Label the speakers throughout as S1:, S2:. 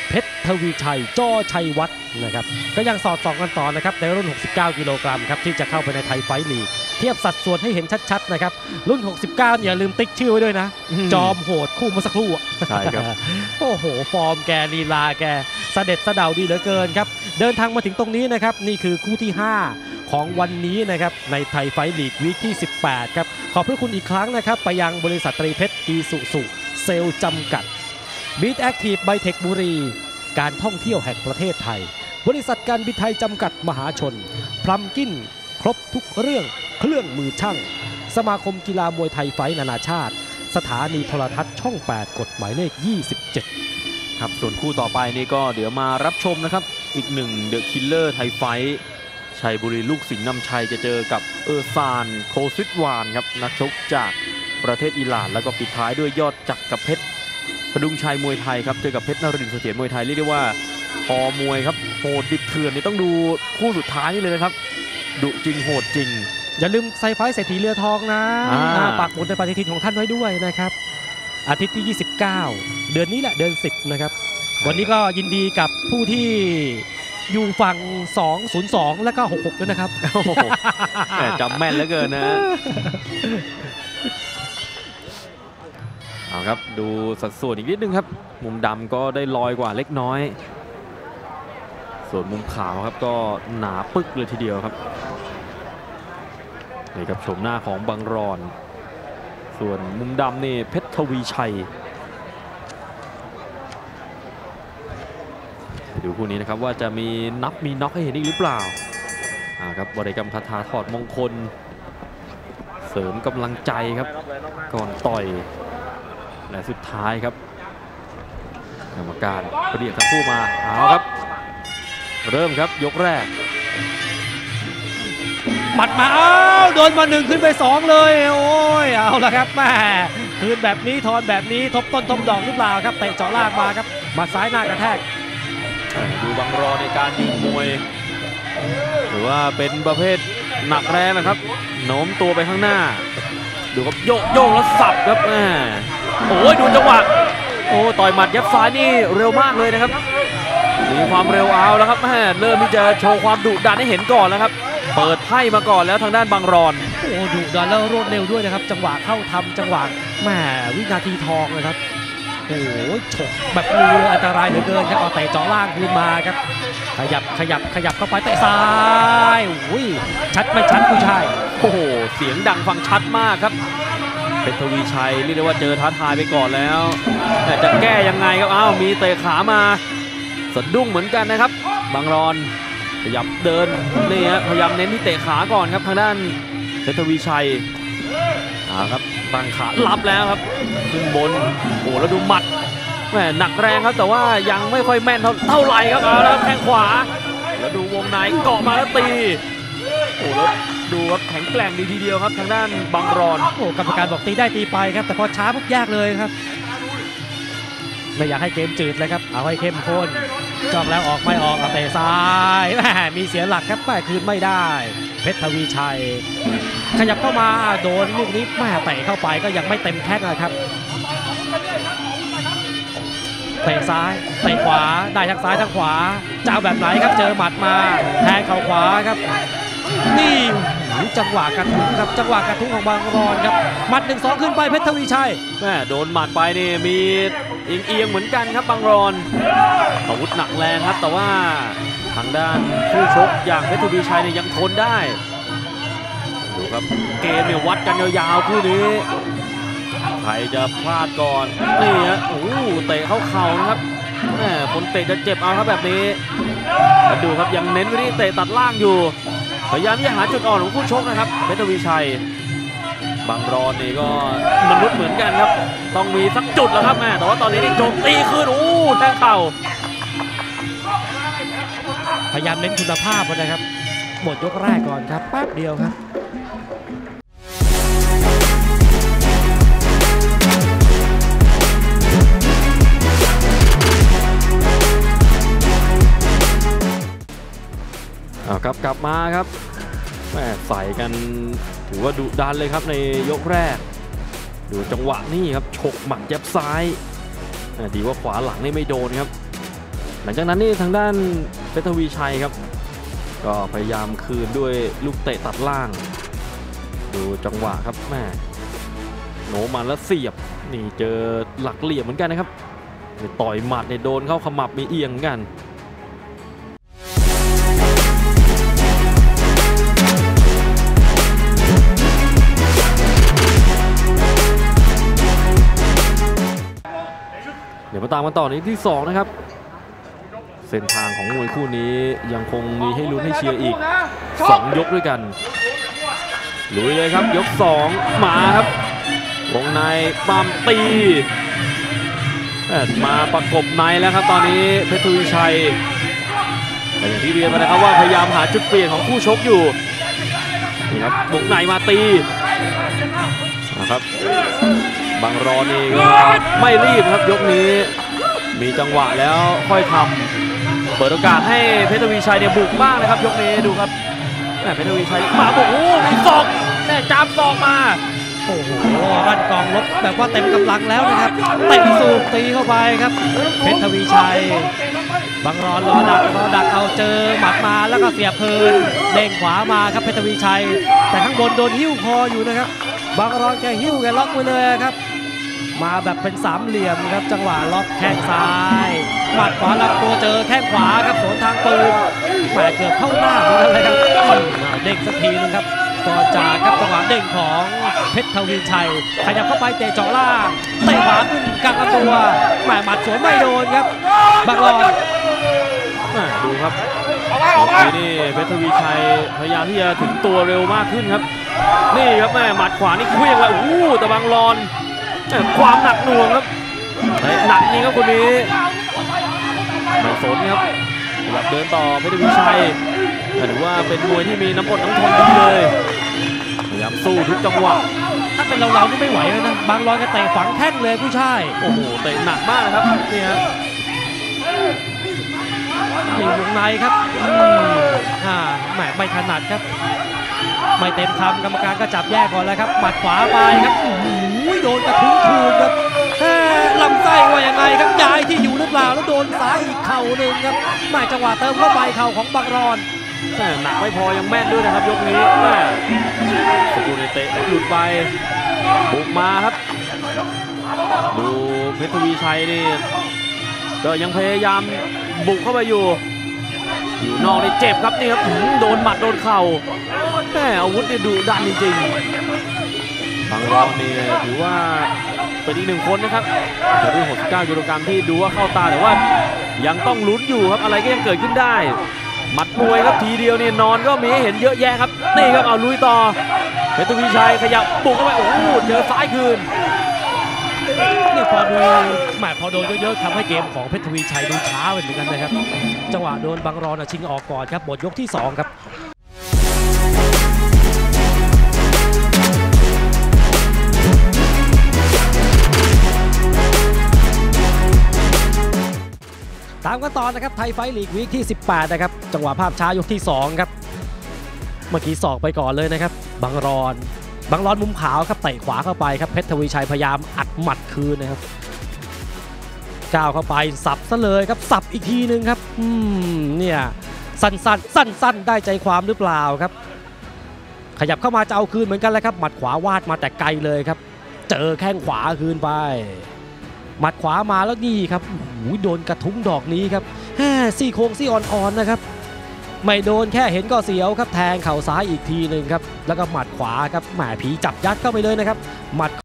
S1: เพชรทวีชัยจ้อชัยวัฒน์นะครับก็ยังสอดส่องกันต่อนะครับในรุ่น69กิโลกรัมครับที่จะเข้าไปในไทยไฟท์ลีกเทียบสัดส่วนให้เห็นชัดๆนะครับรุ่น69อย่าลืมติ๊กชื่อไว้ด้วยนะจอมโหดคู่เมื่อสักครู่
S2: ใช่ครับ
S1: โอ้โหฟอร์มแกลีลาแกเสด็จเสด็จดีเหลือเกินครับเดินทางมาถึงตรงนี้นะครับนี่คือคู่ที่5ของวันนี้นะครับในไทยไฟท์ลีกวีคที่18ครับขอบพระคุณอีกครั้งนะครับไปยังบริษัทตรีเพชรอีสุสุเซลจำกัดบีทแอคทีฟไบเทคบุรีการท่องเที่ยวแห่งประเทศไทยบริษัทการบินไทยจำกัดมหาชนพลัมกินครบทุกเรื่องเครื่องมือช่างสมาคมกีฬามวยไทยไฟท์นานาชาติสถานีโทรทัศน์ช่อง8กฎหมายเลข27
S2: ครับส่วนคู่ต่อไปนี่ก็เดี๋ยวมารับชมนะครับอีกหนึ่งเดอะคิลเลอร์ไทยไฟท์ชัยบุรีลูกสิงห์นำชัยจะเจอกับซานโคซิดวานครับนักชกจากประเทศอิหร่านแล้วก็ปิดท้ายด้วยยอดจักรเพชรพดุงชัยมวยไทยครับเจอกับเพชรนรินทร์เสถียรมวยไทยเรียกได้ว่าพอมวยครับโหดดิบเถื่อนนี่ต้องดูคู่สุดท้ายนี่เลยนะครับดุจริงโหดจริง
S1: อย่าลืมไซไฟเศรษฐีเรือทองนะปักหมุดในปฏิทินของท่านไว้ด้วยนะครับอาทิตย์ที่29เดือนนี้แหละเดือน10นะครับวันนี้ก็ยินดีกับผู้ที่อยู่ฝั่ง202และก็66ด้วยนะครับ
S2: จำแม่นเหลือเกินนะเอาครับดูสัดส่วนอีกนิดนึงครับมุมดำก็ได้ลอยกว่าเล็กน้อยส่วนมุมขาวครับก็หนาปึกเลยทีเดียวครับนี่ครับชมหน้าของบังรอนส่วนมุมดำนี่เพชรทวีชัยดูคู่นี้นะครับว่าจะมีนับมีน็อกให้เห็นอีกหรือเปล่าครับบริกรรมคาถาถอดมงคลเสริมกำลังใจครับก่อนต่อยและสุดท้ายครับกรรมการเรียกทั้งคู่มาเอาครับเริ่มครับยกแรก
S1: หมัดมาโดนมา1ขึ้นไป2เลยโอ้ยเอาละครับแม่คืนแบบนี้ทอนแบบนี้ทบต้นทบดอกหรือเปล่าครับเตะเจาะล่างมาครับหมัดซ้ายหน้ากระแทก
S2: ดูบังรอในการยืนมวยหรือว่าเป็นประเภทหนักแรงนะครับโน้มตัวไปข้างหน้าดูครับโยกแล้วสับครับโอ้ยดูจังหวะโอ้ต่อยหมัดยับซ้ายนี่เร็วมากเลยนะครับมีความเร็วเอาแล้วครับเริ่มที่จะโชว์ความดุดันให้เห็นก่อนแล้วครับเปิดไพ่มาก่อนแล้วทางด้านบังรอน
S1: โอ้ดุดันแล้วรวดเร็วด้วยนะครับจังหวะเข้าทำจังหวะแหมวินาทีทองเลยครับโอ้โหฉกแบบงูเลยอันตรายเหลือเกินครับเอาเตะเจาะล่างคืนมาครับขยับเข้าไปเตะซ้ายอุ้ยชัดไม่ชัดผู้ชาย
S2: โอ้โหเสียงดังฟังชัดมากครับเพชรทวีชัยเรียกได้ว่าเจอท้าทายไปก่อนแล้วแต่จะแก้ยังไงครับมีเตะขามาสะดุ้งเหมือนกันนะครับบังรอนขยับเดินนี่ฮะพยายามเน้นที่เตะขาก่อนครับทางด้านเพชรทวีชัยครับตั้งขารับแล้วครับขึ้นบนโอ้แล้วดูหมัดแหมหนักแรงครับแต่ว่ายังไม่ค่อยแม่นเท่าไหร่ครับเอาแล้วแข้งขวาแล้วดูวงในเกาะมาแล้วตีโอ้แล้วดูครับแข็งแกร่งดีทีเดียวครับทางด้านบังรอน
S1: โอ้กรรมการบอกตีได้ตีไปครับแต่พอช้าปุ๊บยากเลยครับไม่อยากให้เกมจืดเลยครับเอาให้เข้มข้นจ้องแล้วออกไม่ออกเตะซ้ายแหมมีเสียหลักครับแม่คืนไม่ได้เพชรทวีชัยขยับเข้ามาโดนลูกนี้แม่เตะเข้าไปก็ยังไม่เต็มแข้งนะครับเตะซ้ายเตะขวาได้ทั้งซ้ายทั้งขวาจะเอาแบบไหนครับเจอหมัดมาแทงเข่าขวาครับนี่จังหวะกระทุ้งครับจังหวะกระทุ้งของบางรอนครับหมัด 1-2 ขึ้นไปเพชรทวีชัย
S2: แม่โดนหมัดไปนี่มีเอียงเหมือนกันครับบางรอนอาวุธหนักแรงครับแต่ว่าทางด้านผู้ชกอย่างเพชรทวีชัยเนี่ยยังทนได้ดูครับเกมเนี่ยวัดกันยาวๆคู่นี้ใครจะพลาดก่อนนี่ฮะโอ้เตะเข้าเข่านะครับแม่คนเตะจะเจ็บเอาครับแบบนี้มาดูครับยังเน้นไปที่เตะตัดล่างอยู่พยายามที่จะหาจุดอ่อนของผู้ชกนะครับเพชรทวีชัยบางรอนนี่ก็มนุษย์เหมือนกันครับต้องมีสักจุดแล้วครับแม่แต่ว่าตอนนี้นี่โจมตีขึ้นแทงเข่า
S1: พยายามเน้นคุณภาพนะครับหมดยกแรกก่อนครับแป๊บเดียวครับ
S2: ครับกลับมาครับแม่ใส่กันถือว่าดุดันเลยครับในยกแรกดูจังหวะนี่ครับฉกหมัดยับซ้ายดีว่าขวาหลังนี่ไม่โดนครับหลังจากนั้นนี่ทางด้านเพชรทวีชัยครับก็พยายามคืนด้วยลูกเตะตัดล่างดูจังหวะครับแม่โหนมาแล้วเสียบนี่เจอหลักเหลี่ยมเหมือนกันนะครับต่อยหมัดเนี่ยโดนเข้าขมับมีเอียงเหมือนกันเดี๋ยวมาตามกันต่อในที่2นะครับเส้นทางของมวยคู่นี้ยังคงมีให้ลุ้นให้เชียร์อีก2 ยกด้วยกันลุยเลยครับยก2มาครับวงในปั้มตีมาประกบในแล้วครับตอนนี้เพชรทวีชัยแต่อย่างที่เรียนมานะครับว่าพยายามหาจุดเปลี่ยนของคู่ชกอยู่นี่ครับวงในมาตีนะครับบางรอนี่ก็ไม่รีบครับยกนี้มีจังหวะแล้วค่อยทำเปิดโอกาสให้เพชรทวีชัยเนี่ยบุกบ้างนะครับยกนี้ดูครับเพชรทวีชัยมาบุกโอ้มีศอกจามศอกมา
S1: โอ้โหบ้านกองลบแบบว่าเต็มกำลังแล้วนะครับเตะสูบตีเข้าไปครับเพชรทวีชัยบังรอนรอดักเอาเจอหมัดมาแล้วก็เสียบเพลินเด้งขวามาครับเพชรทวีชัยแต่ข้างบนโดนหิ้วคออยู่นะครับบังรอนแกหิ้วแกล็อกไว้เลยครับมาแบบเป็นสามเหลี่ยมครับจังหวะล็อกแข้งซ้ายหมัดขวาลำตัวเจอแข้งขวาครับสวนทางปืนแหมเกือบเข้าหน้าเหมือนกันเลยครับเด้งสักทีนึงครับก่อนจากครับจังหวะเด้งของเพชรทวีชัยขยับเข้าไปเตะเจาะล่างเตะขวาขึ้นกลางลำตัวแหมหมัดสวนไม่โดนครับบังรอน
S2: ดูครับนี่เพชรทวีชัยพยายามที่จะถึงตัวเร็วมากขึ้นครับนี่ครับแม่หมัดขวานี่เคลื่อนเลยโอ้โหแต่บังรอนความหนักหน่วงครับหนักนี่ครับคนนี้ไม่สนครับหลับเดินต่อเพชรทวีชัยถือว่าเป็นมวยที่มีน้ำอดน้ำทนดีเลยพยายามสู้ทุกจังหวะ
S1: ถ้าเป็นเราก็ไม่ไหวเลยนะบางรอนก็เตะฝังแข้งเลยผู้ชาย
S2: โอ้โหเตะหนักมากนะครับนี่ฮะ
S1: นี่วงในครับแหมไม่ถนัดครับไม่เต็มคำกรรมการก็จับแยกก่อนแล้วครับหมัดขวาไปครับโดนกระทุ้งถูกครับลำไส้ว่ายังไงครับย้ายที่อยู่หรือเปล่าแล้วโดนซ้ายอีกเข่าหนึ่งครับแม่จังหวะเติมเข้าไปเข่าของบังรอน
S2: หนักไม่พอยังแม่นด้วยนะครับยกนี้สกุลเตะหลุดไปบุกมาครับดูเพชรทวีชัยนี่ก็ยังพยายามบุกเข้าไปอยู่นอกนี่เจ็บครับนี่ครับโดนหมัดโดนเข่าอาวุธนี่ดุดันจริงๆบางรอนนี่ถือว่าเป็นอีก1 คนนะครับในรุ่น69 กิโลกรัมที่ดูว่าเข้าตาแต่ว่ายังต้องลุ้นอยู่ครับอะไรก็ยังเกิดขึ้นได้หมัดมวยครับทีเดียวนี่นอนก็มีให้เห็นเยอะแยะครับนี่ครับเอาลุยต่อเพชรทวีชัยขยับปุกเข้าไปโอ้โหเจอซ้ายคืน
S1: นี่พอดูพอโดนเยอะๆทำให้เกมของเพชรทวีชัยดูช้าไปเหมือนกันนะครับจังหวะโดนบังรอนชิงออกก่อนครับหมดยกที่2ครับตามกันต่อนะครับไทยไฟท์ลีกวีคที่18นะครับจังหวะภาพช้ายกที่2ครับเมื่อกี้ศอกไปก่อนเลยนะครับบังรอนมุมขาวครับเตะขวาเข้าไปครับเพชรทวีชัยพยายามอัดหมัดคืนนะครับก้าวเข้าไปสับซะเลยครับสับอีกทีนึงครับเนี่ยสั้นได้ใจความหรือเปล่าครับขยับเข้ามาจะเอาคืนเหมือนกันแล้วครับหมัดขวาวาดมาแต่ไกลเลยครับเจอแข้งขวาคืนไปหมัดขวามาแล้วนี่ครับโดนกระทุ้งดอกนี้ครับซี่โครงซี่อ่อนๆนะครับไม่โดนแค่เห็นก็เสียวครับแทงเข่าซ้ายอีกทีหนึ่งครับแล้วก็หมัดขวาครับแหมผีจับยัดเข้าไปเลยนะครับหมัด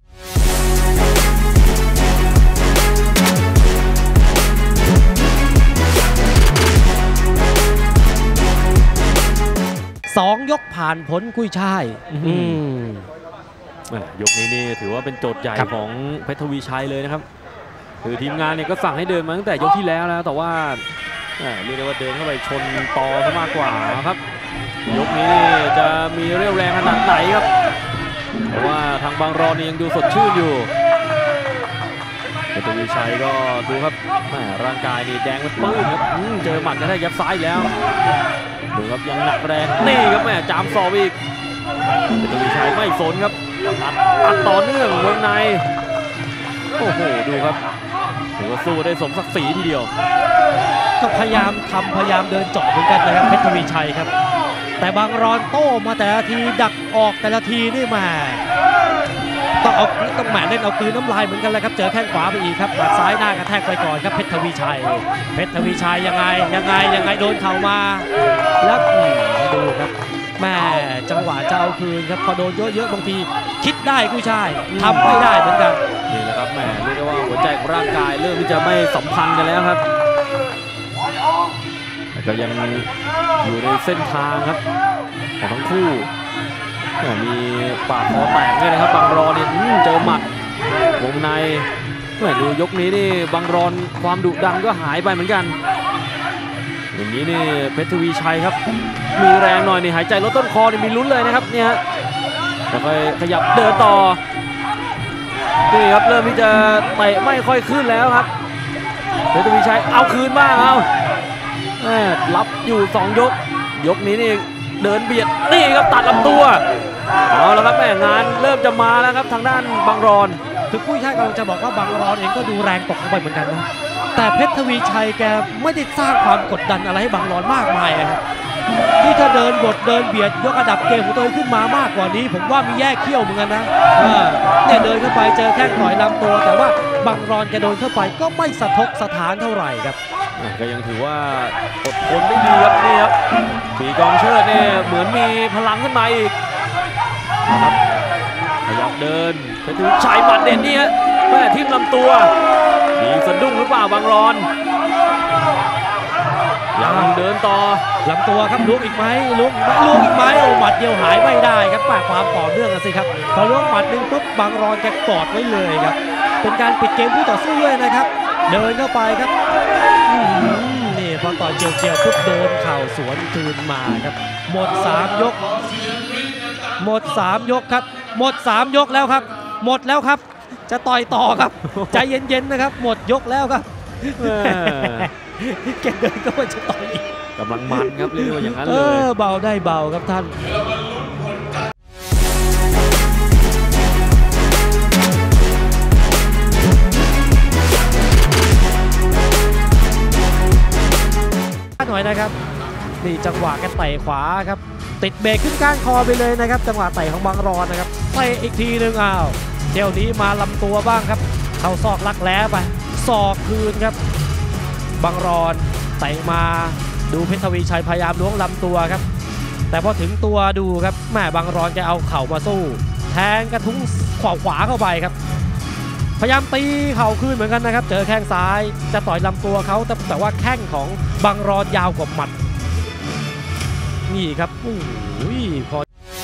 S1: 2 ยกผ่านผลกุ้ยช่าย
S2: ยกนี้นี่ถือว่าเป็นโจทย์ใหญ่ของเพชรทวีชัยเลยนะครับคือทีมงานเนี่ยก็สั่งให้เดินมาตั้งแต่ยกที่แล้วแต่ว่าเรียกได้ว่าเดินเข้าไปชนต่อซะมากกว่าครับยกนี้จะมีเรี่ยวแรงขนาดไหนครับเพราะว่าทางบางรอนยังดูสดชื่นอยู่เพชรทวีชัยก็ดูครับร่างกายนี่แดงมันปื้นครับเจอหมัดจะได้ยับซ้ายแล้วดูครับยังหนักแรงนี่ครับจามศอกอีกเพชรทวีชัยไม่สนครับอัดต่อเนื่องวงในโอ้โหดูครับถือว่าสู้ได้สมศักดิ์ศรีทีเดียว
S1: ก็พยายามเดินเจาะเหมือนกันนะครับเพชรทวีชัยครับแต่บางรอนโต้มาแต่ละทีดักออกแต่ละทีนี่แหมต้องแหมเล่นเอาคืนน้ำลายเหมือนกันเลยครับเจอแข้งขวาไปอีกครับหมัดซ้ายหน้ากระแทกไปก่อนครับเพชรทวีชัยยังไงโดนเข่ามาแล้วดูครับแม่จังหวะจะเอาคืนครับพอโดนเยอะๆบางทีคิดได้กู้ชายทำไม่ได้เหมือนกัน
S2: นี่แหละครับแหมเรียกได้ว่าหัวใจของร่างกายเริ่มที่จะไม่สัมพันธ์กันแล้วครับแต่ก็ยังอยู่ในเส้นทางครับของทั้งคู่มีปากคอแตกด้วยนะครับบางรอนเนี่ยเจอหมัดวงในดูยกนี้นี่บางรอนความดุดันก็หายไปเหมือนกันอย่างนี้นี่เพชรทวีชัยครับมีแรงหน่อยนี่หายใจลดต้นคอนี่มีลุ้นเลยนะครับเนี่ยฮะแล้วค่อยขยับเดินต่อนี่ครับเริ่มที่จะเตะไม่ค่อยขึ้นแล้วครับเพชรทวีชัยเอาคืนบ้างเอารับอยู่2ยกนี้นี่เดินเบียดนี่ครับตัดลำตัวเอาแล้วครับแม่งานเริ่มจะมาแล้วครับทางด้านบางรอน
S1: คือผู้ชายกำลังจะบอกว่าบางรอนเองก็ดูแรงตกลงไปเหมือนกันนะแต่เพชรทวีชัยแกไม่ได้สร้างความกดดันอะไรให้บางรอนมากมายครับที่ถ้าเดินบดเดินเบียดยกระดับเกมของตัวเองขึ้นมามากกว่านี้ผมว่ามีแยกเขี้ยวเหมือนกันนะเนี่ยเดินเข้าไปเจอแข้งต่อยลำตัวแต่ว่าบางรอนแกโดนเข้าไปก็ไม่สะทกสถานเท่าไหร่ครับ
S2: ก็ยังถือว่าอดทนได้ดีครับนี่ครับปีกองเชิดเนี่ยเหมือนมีพลังขึ้นมาอีกนะครับพยายามเดินเพชรทวีชัยหมัดเด่นนี่ฮะแม่ทิ่มลำตัวมีสะดุ้งหรือเปล่าบางรอนยังเดินต่อ
S1: ลำตัวครับล้วงอีกไหมล้วงอีกไหมโอ้หมัดเดียวหายไม่ได้ครับปากความต่อเนื่องกันสิครับพอล้วงหมัดหนึ่งปุ๊บบางรอนแกกอดไว้เลยครับเป็นการปิดเกมผู้ต่อสู้ด้วยนะครับเดินเข้าไปครับนี่พอต่อยเจียวปุ๊บโดนเข่าสวนคืนมาครับหมด3 ยกครับหมด3 ยกแล้วครับหมดแล้วครับจะต่อยต่อครับใจเย็นๆนะครับหมดยกแล้วครับแกเดินก็ว่าจะต่อยอีก
S2: กำลังมันครับเรียกว่าอย่างนั้นเลย
S1: เบาได้เบาครับท่านหน่อยนะครับนี่จังหวะแกเตะขวาครับติดเบรกขึ้นก้านคอไปเลยนะครับจังหวะเตะของบางรอนนะครับเตะอีกทีนึงเที่ยวนี้มาลำตัวบ้างครับเข้าซอกลักแร้ไปศอกคืนครับบางรอนเตะมาดูเพชรทวีชัยพยายามล้วงลำตัวครับแต่พอถึงตัวดูครับแม่บางรอนแกเอาเข่ามาสู้แทงกระทุ้งขวาเข้าไปครับพยายามตีเข่าคืนเหมือนกันนะครับเจอแข้งซ้ายจะต่อยลำตัวเขาแต่ว่าแข้งของบางรอนยาวกว่าหมัดนี่ครับโอ้ยพอ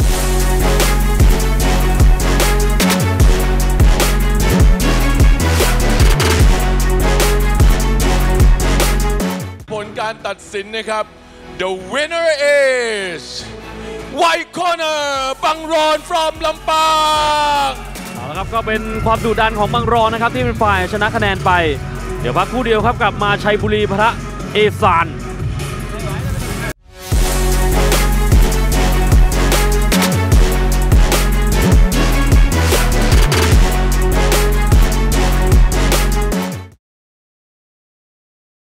S3: ผลการตัดสินนะครับ The winner is White Corner บังรอน from ลำปาง
S2: เอาละครับก็เป็นความดุดันของบางรอนนะครับที่เป็นฝ่ายชนะคะแนนไปเดี๋ยวพักคู่เดียวครับกลับมาชัยบุรีพระเอซาน